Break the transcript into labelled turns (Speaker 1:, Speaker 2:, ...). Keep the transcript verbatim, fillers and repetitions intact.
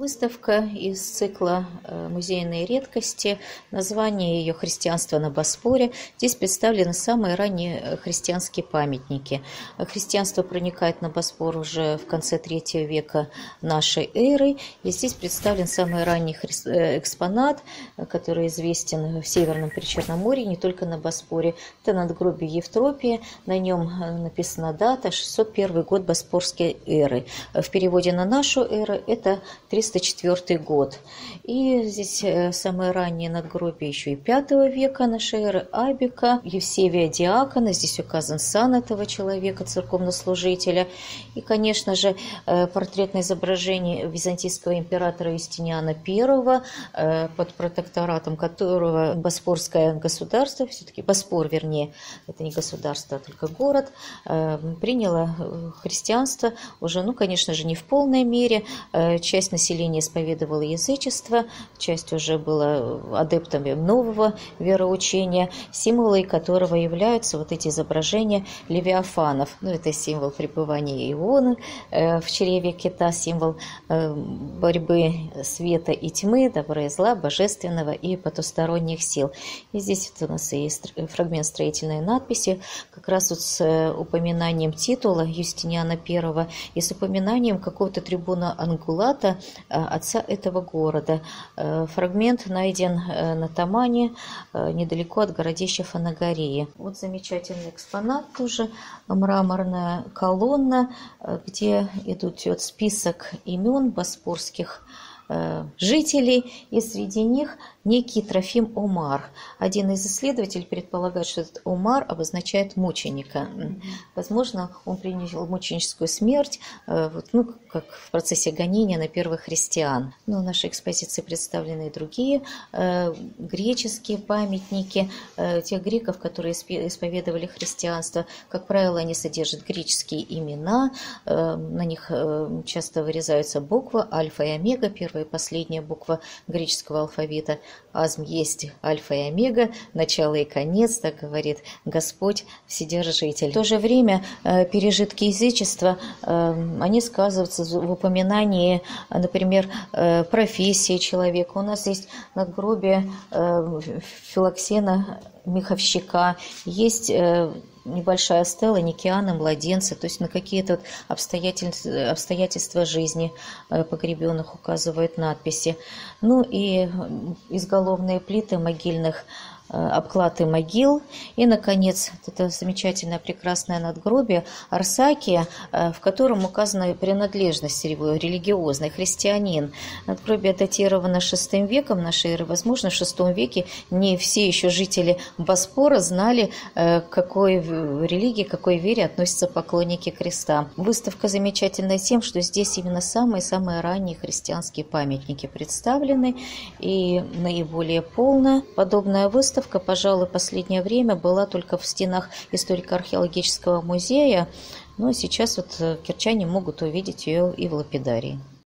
Speaker 1: Выставка из цикла «Музейные редкости». Название ее «Христианство на Босфоре». Здесь представлены самые ранние христианские памятники. Христианство проникает на Босфор уже в конце третьего века нашей эры. И здесь представлен самый ранний экспонат, который известен в Северном Причерноморье, не только на Босфоре. Это надгробие Евтропия. На нем написана дата шестьсот первый год Босфорской эры. В переводе на нашу эру это триста четвёртый год. И здесь самое раннее надгробие еще и пятого века нашей эры Абика, Евсевия Диакона. Здесь указан сан этого человека, церковнослужителя. И, конечно же, портретное изображение византийского императора Юстиниана Первого, под протекторатом которого Босфорское государство, все-таки Босфор, вернее, это не государство, а только город, приняло христианство уже, ну, конечно же, не в полной мере. Часть населения исповедовала язычество, часть уже была адептами нового вероучения, символы которого являются вот эти изображения левиафанов. Ну, это символ пребывания Ионы в чреве кита, символ борьбы света и тьмы, добра и зла, божественного и потусторонних сил. И здесь вот у нас есть фрагмент строительной надписи, как раз вот с упоминанием титула Юстиниана Первого и с упоминанием какого-то трибуна Ангулата, отца этого города. Фрагмент найден на Тамане, недалеко от городища Фанагории. Вот замечательный экспонат тоже, мраморная колонна, где идет список имен босфорских жителей, и среди них некий Трофим Омар. Один из исследователей предполагает, что этот Омар обозначает мученика. Возможно, он принял мученическую смерть, вот, ну, как в процессе гонения на первых христиан. Но в нашей экспозиции представлены и другие э, греческие памятники э, тех греков, которые исповедовали христианство. Как правило, они содержат греческие имена, э, на них э, часто вырезаются буквы альфа и омега, первая и последняя буква греческого алфавита. Азм есть альфа и омега, начало и конец, так говорит Господь Вседержитель. В то же время э, пережитки язычества, э, они сказываются в упоминании, например, э, профессии человека. У нас есть надгробие э, Филоксена Меховщика, есть э, небольшая стела Никиана младенца, то есть на какие-то вот обстоятельства, обстоятельства жизни погребенных указывают надписи. Ну и изголовные плиты могильных, обклады могил. И, наконец, это замечательное, прекрасное надгробие Арсакия, в котором указана принадлежность религиозная, христианин. Надгробие датировано шестым веком нашей эры. Возможно, в шестом веке не все еще жители Босфора знали, к какой религии, к какой вере относятся поклонники креста. Выставка замечательна тем, что здесь именно самые-самые ранние христианские памятники представлены, и наиболее полно. Подобная выставка, пожалуй, в последнее время была только в стенах историко-археологического музея, но сейчас вот кирчане могут увидеть ее и в лапидарии.